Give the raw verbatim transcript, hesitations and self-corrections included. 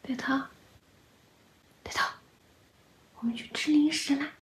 对头，对头，我们去吃零食啦。